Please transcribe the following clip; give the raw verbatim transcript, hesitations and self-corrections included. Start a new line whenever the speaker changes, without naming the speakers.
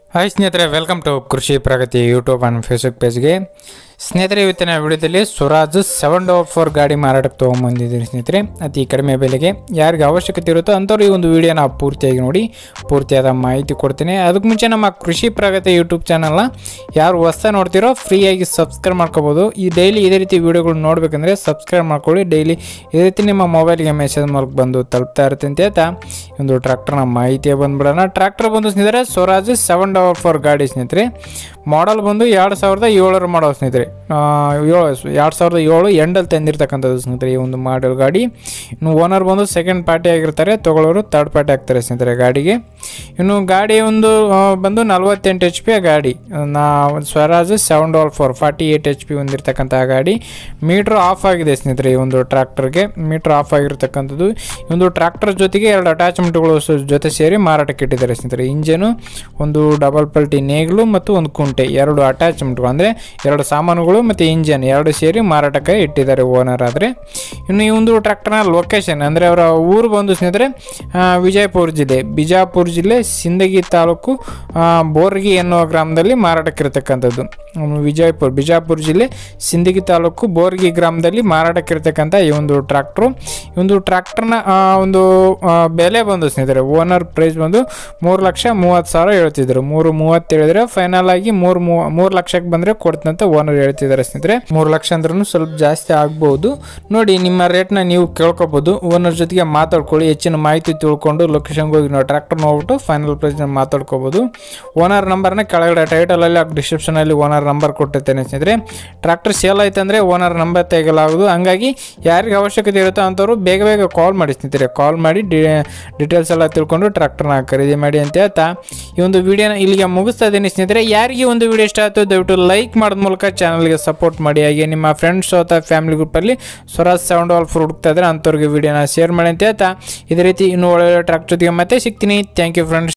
Hi ಸ್ನೇಹಿತರೆ, welcome to Krishi Pragati YouTube and Facebook ಪೇಜ್ಗೆ. ಸ್ನೇಹಿತರೆ, ಇವತ್ತಿನ ವಿಡಿಯೋದಲ್ಲಿ ಸ್ವರಾಜ್ ಸೆವೆನ್ ಡಬಲ್ ಫೋರ್ ಗಾಡಿ ಮಾರಾಟಕ್ಕೆ ತೊಗೊಂಬಂದಿದ್ದೀನಿ ಸ್ನೇಹಿತರೆ. ಅತಿ ಕಡಿಮೆ ಬೆಲೆಗೆ ಯಾರಿಗೆ ಅವಶ್ಯಕತೆ ಇರುತ್ತೋ ಅಂಥವ್ರು ಈ ಒಂದು ವಿಡಿಯೋನ ಪೂರ್ತಿಯಾಗಿ ನೋಡಿ, ಪೂರ್ತಿಯಾದ ಮಾಹಿತಿ ಕೊಡ್ತೀನಿ. ಅದಕ್ಕೆ ಮುಂಚೆ ನಮ್ಮ ಕೃಷಿ ಪ್ರಗತಿ ಯೂಟ್ಯೂಬ್ ಚಾನಲ್ನ ಯಾರು ಹೊಸ ನೋಡ್ತಿರೋ ಫ್ರೀಯಾಗಿ ಸಬ್ಸ್ಕ್ರೈಬ್ ಮಾಡ್ಕೋಬೋದು. ಈ ಡೈಲಿ ಇದೇ ರೀತಿ ವೀಡಿಯೋಗಳು ನೋಡಬೇಕಂದ್ರೆ ಸಬ್ಸ್ಕ್ರೈಬ್ ಮಾಡ್ಕೊಳ್ಳಿ. ಡೈಲಿ ಇದೇ ರೀತಿ ನಿಮ್ಮ ಮೊಬೈಲ್ಗೆ ಮೆಸೇಜ್ ಮೂಲಕ ಬಂದು ತಲುಪ್ತಾ ಇರುತ್ತೆ ಅಂತ ಹೇಳ್ತಾ ಒಂದು ಟ್ರ್ಯಾಕ್ಟರ್ನ ಮಾಹಿತಿ ಬಂದ್ಬಿಡೋಣ. ಟ್ರ್ಯಾಕ್ಟರ್ ಬಂದು ಸ್ನೇಹಿತರೆ ಸ್ವರಾಜ್ ಸೆವೆನ್ ಡಬಲ್ ಫೋರ್ ಗಾಡಿ ಸ್ನೇಹಿತರೆ. ಮಾಡಲ್ ಬಂದು ಎರಡು ಸಾವಿರದ ಏಳರ ಮಾಡಲ್ ಸ್ನೇಹಿತರೆ. ಏಳು ಎರಡು ಸಾವಿರದ ಏಳು ಎಂಡಲ್ಲಿ ತಂದಿರ್ತಕ್ಕಂಥದ್ದು ಸ್ನೇಹಿತರೆ ಈ ಒಂದು ಮಾಡಲ್ ಗಾಡಿ. ಇನ್ನು ಓನರ್ ಬಂದು ಸೆಕೆಂಡ್ ಪಾರ್ಟಿ ಆಗಿರ್ತಾರೆ, ತೊಗೊಳ್ಳೋರು ಥರ್ಡ್ ಪಾರ್ಟಿ ಆಗ್ತಾರೆ ಸ್ನೇಹಿತರೆ ಗಾಡಿಗೆ. ಇನ್ನು ಗಾಡಿ ಒಂದು ಬಂದು ನಲ್ವತ್ತೆಂಟು ಎಚ್ ಪಿ ಗಾಡಿ. ನಾ Swaraj seven double four forty eight H P ಹೊಂದಿರತಕ್ಕಂಥ ಗಾಡಿ. ಮೀಟ್ರ್ ಆಫ್ ಆಗಿದೆ ಸ್ನೇಹಿತರೆ ಈ ಒಂದು ಟ್ರ್ಯಾಕ್ಟರ್ಗೆ. ಮೀಟ್ರ್ ಆಫ್ ಆಗಿರ್ತಕ್ಕಂಥದ್ದು. ಈ ಒಂದು ಟ್ರ್ಯಾಕ್ಟರ್ ಜೊತೆಗೆ ಎರಡು ಅಟ್ಯಾಚ್ಮೆಂಟ್ಗಳು ಜೊತೆ ಸೇರಿ ಮಾರಾಟಕ್ಕೆ ಇಟ್ಟಿದ್ದಾರೆ ಸ್ನೇಹಿತರೆ. ಇಂಜನು, ಒಂದು ಡಬಲ್ ಪಲ್ಟಿ ನೇಗಿಲು ಮತ್ತು ಒಂದು ಕುಂಟೆ, ಎರಡು ಅಟ್ಯಾಚ್ಮೆಂಟ್ಗಳು ಅಂದರೆ ಎರಡು ಸಾಮಾನುಗಳು ಮತ್ತು ಇಂಜನ್ ಎರಡು ಸೇರಿ ಮಾರಾಟಕ್ಕೆ ಇಟ್ಟಿದ್ದಾರೆ ಓನರ್ ಆದರೆ. ಇನ್ನು ಈ ಒಂದು ಟ್ರ್ಯಾಕ್ಟರ್ನ ಲೊಕೇಶನ್ ಅಂದರೆ ಅವರ ಊರು ಬಂದು ಸ್ನೇಹಿತರೆ ವಿಜಯಪುರ ಜಿಲ್ಲೆ ಬಿಜಾಪುರ ಜಿಲ್ಲೆ ಸಿಂದಗಿ ತಾಲೂಕು ಬೋರ್ಗಿ ಎನ್ನುವ ಗ್ರಾಮದಲ್ಲಿ ಮಾರಾಟಕ್ಕೆ ಇರತಕ್ಕಂಥದ್ದು. ವಿಜಯಪುರ ಬಿಜಾಪುರ ಜಿಲ್ಲೆ ಸಿಂದಗಿ ತಾಲೂಕು ಬೋರ್ಗಿ ಗ್ರಾಮದಲ್ಲಿ ಮಾರಾಟಕ್ಕೆ ಇರತಕ್ಕಂಥ ಈ ಒಂದು ಟ್ರ್ಯಾಕ್ಟ್ರು. ಈ ಒಂದು ಟ್ರ್ಯಾಕ್ಟರ್ನ ಒಂದು ಬೆಲೆ ಬಂದು ಸ್ನೇಹಿತರೆ ಓನರ್ ಪ್ರೈಸ್ ಬಂದು ಮೂರು ಲಕ್ಷ ಮೂವತ್ತು ಸಾವಿರ ಹೇಳ್ತಿದ್ರು. ಮೂರು ಮೂವತ್ತು ಹೇಳಿದ್ರೆ ಫೈನಲ್ ಆಗಿ ಮೂರು ಮೂ ಮೂರು ಲಕ್ಷಕ್ಕೆ ಬಂದರೆ ಕೊಡ್ತಂತ ಓನರ್ ಹೇಳ್ತಿದ್ದಾರೆ ಸ್ನೇಹಿತರೆ. ಮೂರು ಲಕ್ಷ ಅಂದ್ರೂ ಸ್ವಲ್ಪ ಜಾಸ್ತಿ ಆಗ್ಬೋದು. ನೋಡಿ, ನಿಮ್ಮ ರೇಟ್ನ ನೀವು ಕೇಳ್ಕೊಬೋದು. ಓನರ್ ಜೊತೆಗೆ ಮಾತಾಡ್ಕೊಳ್ಳಿ. ಹೆಚ್ಚಿನ ಮಾಹಿತಿ ತಿಳ್ಕೊಂಡು ಲೊಕೇಶನ್ಗೆ ಹೋಗಿ ನಾವು ಟ್ರ್ಯಾಕ್ಟರ್ ನೋಡ್ಬಿಟ್ಟು ಫೈನಲ್ ಪ್ರೈಸ್ನ ಮಾತಾಡ್ಕೋಬೋದು. ಓನರ್ ನಂಬರ್ನ ಕೆಳಗಡೆ ಟೈಟಲಲ್ಲಿ ಡಿಸ್ಕ್ರಿಪ್ಷನಲ್ಲಿ ಓನರ್ ನಂಬರ್ ಕೊಟ್ಟಿರ್ತೇನೆ ಸ್ನೇಹಿತರೆ. ಟ್ರ್ಯಾಕ್ಟರ್ ಸೇಲ್ ಆಯ್ತು ಅಂದರೆ ಓನರ್ ನಂಬರ್ ತೆಗೆಯಲಾಗೋದು. ಹಂಗಾಗಿ ಯಾರಿಗೆ ಅವಶ್ಯಕತೆ ಇರುತ್ತೋ ಅಂಥವ್ರು ಬೇಗ ಬೇಗ ಕಾಲ್ ಮಾಡಿ ಸ್ನೇಹಿತರೆ. ಕಾಲ್ ಮಾಡಿ ಡಿ ಡೀಟೇಲ್ಸ್ ಎಲ್ಲ ತಿಳ್ಕೊಂಡು ಟ್ರ್ಯಾಕ್ಟರ್ನ ಖರೀದಿ ಮಾಡಿ ಅಂತ ಹೇಳ್ತಾ ಈ ಒಂದು ವಿಡಿಯೋನ ಇಲ್ಲಿಗೆ ಮುಗಿಸ್ತಾ ಇದ್ದೀನಿ ಸ್ನೇಹಿತರೆ. ಯಾರಿಗೆ ಒಂದು ವಿಡಿಯೋ ಇಷ್ಟ ಆಯಿತು ದಯವಿಟ್ಟು ಲೈಕ್ ಮಾಡೋದ ಮೂಲಕ ಚಾನಲ್ಗೆ ಸಪೋರ್ಟ್ ಮಾಡಿ. ಹಾಗೆ ನಿಮ್ಮ ಫ್ರೆಂಡ್ಸ್ ಅಥವಾ ಫ್ಯಾಮಿಲಿ ಗ್ರೂಪಲ್ಲಿ ಸ್ವರಾಜ್ ಸೆವೆನ್ ಡಬಲ್ ಫೋರ್ ಹುಡುಕ್ತಾ ಇದ್ರೆ ಅಂಥವ್ರಿಗೆ ವಿಡಿಯೋನ ಶೇರ್ ಮಾಡಿ ಅಂತ ಹೇಳ್ತಾ ಇದೇ ರೀತಿ ಇನ್ನೂ ಒಳ್ಳೆ ಟ್ರ್ಯಾಕ್ಟರ್ ಜೊತೆಗೆ ಮತ್ತೆ ಸಿಗ್ತೀನಿ. Thank you friends.